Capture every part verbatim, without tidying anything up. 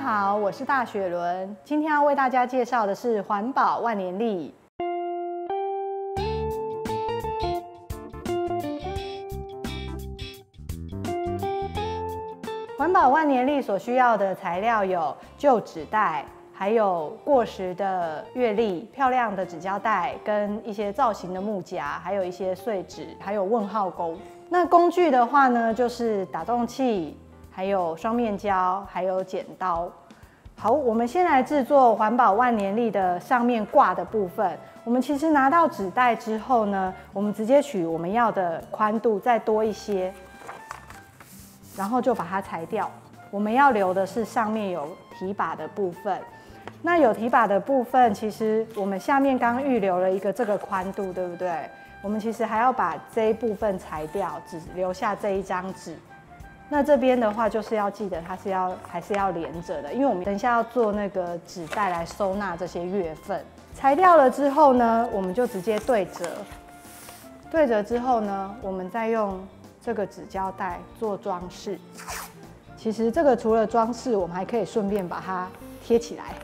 好，我是大雪伦，今天要为大家介绍的是环保万年历。环保万年历所需要的材料有旧纸袋，还有过时的月历、漂亮的纸胶带，跟一些造型的木夹，还有一些碎纸，还有问号钩。那工具的话呢，就是打洞器，还有双面胶，还有剪刀。好，我们先来制作环保万年历的上面挂的部分。我们其实拿到纸袋之后呢，我们直接取我们要的宽度，再多一些。然后就把它裁掉。我们要留的是上面有提把的部分。那有提把的部分，其实我们下面刚预留了一个这个宽度，对不对？我们其实还要把这一部分裁掉，只留下这一张纸。那这边的话，就是要记得它是要还是要连着的，因为我们等一下要做那个纸袋来收纳这些月份。裁掉了之后呢，我们就直接对折。对折之后呢，我们再用这个纸胶带做装饰。其实这个除了装饰，我们还可以顺便把它贴起来。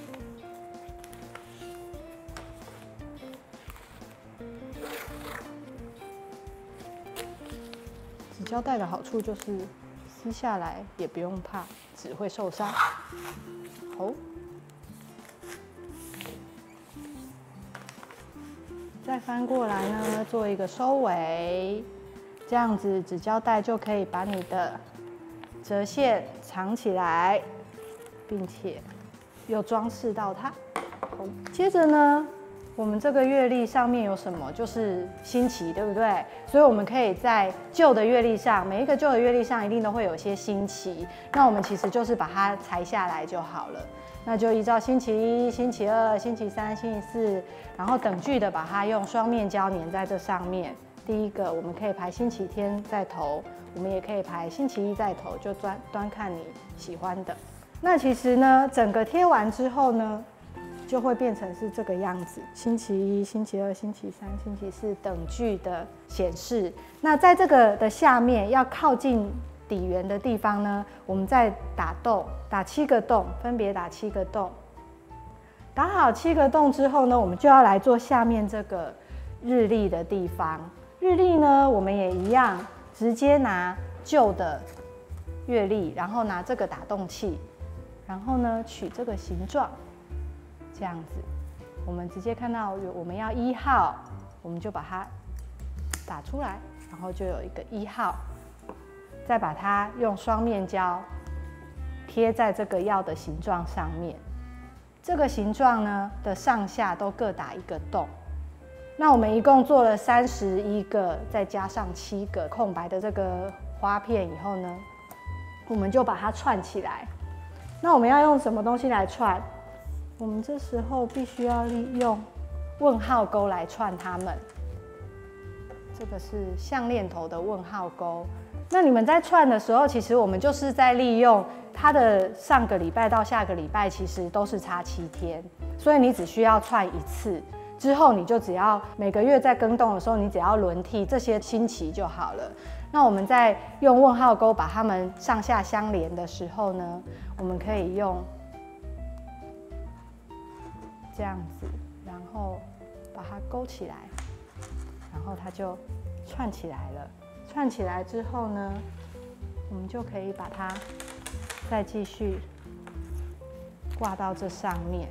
纸胶带的好处就是撕下来也不用怕纸会受伤。好，再翻过来呢，做一个收尾。这样子纸胶带就可以把你的折线藏起来，并且又装饰到它。好，接着呢，我们这个月历上面有什么？就是星期，对不对？所以我们可以在旧的月历上，每一个旧的月历上一定都会有一些星期。那我们其实就是把它裁下来就好了。那就依照星期一、星期二、星期三、星期四，然后等距的把它用双面胶粘在这上面。第一个，我们可以排星期天在头，我们也可以排星期一在头，就端端看你喜欢的。那其实呢，整个贴完之后呢，就会变成是这个样子：星期一、星期二、星期三、星期四等距的显示。那在这个的下面，要靠近底缘的地方呢，我们再打洞，打七个洞，分别打七个洞。打好七个洞之后呢，我们就要来做下面这个日历的地方。日历呢，我们也一样，直接拿旧的月历，然后拿这个打洞器，然后呢取这个形状，这样子，我们直接看到我们要一号，我们就把它打出来，然后就有一个一号，再把它用双面胶贴在这个要的形状上面。这个形状呢的上下都各打一个洞。那我们一共做了三十一个，再加上七个空白的这个花片以后呢，我们就把它串起来。那我们要用什么东西来串？我们这时候必须要利用问号钩来串它们。这个是项链头的问号钩。那你们在串的时候，其实我们就是在利用它的上个礼拜到下个礼拜，其实都是差七天，所以你只需要串一次。之后你就只要每个月在更动的时候，你只要轮替这些星期就好了。那我们在用问号钩把它们上下相连的时候呢，我们可以用这样子，然后把它勾起来，然后它就串起来了。串起来之后呢，我们就可以把它再继续挂到这上面。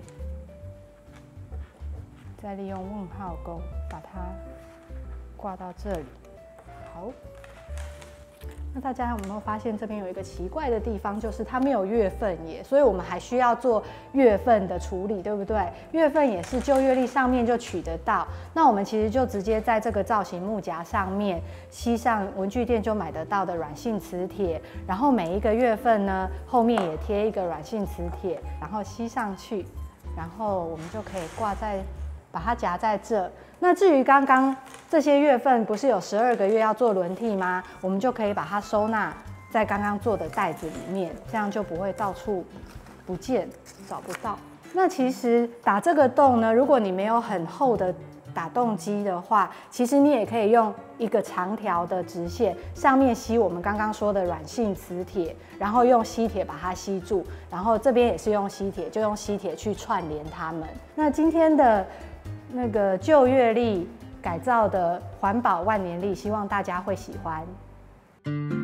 再利用问号钩把它挂到这里。好，那大家有没有发现这边有一个奇怪的地方，就是它没有月份耶，所以我们还需要做月份的处理，对不对？月份也是旧月历上面就取得到，那我们其实就直接在这个造型木夹上面吸上文具店就买得到的软性磁铁，然后每一个月份呢后面也贴一个软性磁铁，然后吸上去，然后我们就可以挂在。把它夹在这。那至于刚刚这些月份，不是有十二个月要做轮替吗？我们就可以把它收纳在刚刚做的袋子里面，这样就不会到处不见，找不到。那其实打这个洞呢，如果你没有很厚的打洞机的话，其实你也可以用一个长条的直线，上面吸我们刚刚说的软性磁铁，然后用吸铁把它吸住，然后这边也是用吸铁，就用吸铁去串联它们。那今天的那个旧月历改造的环保万年历，希望大家会喜欢。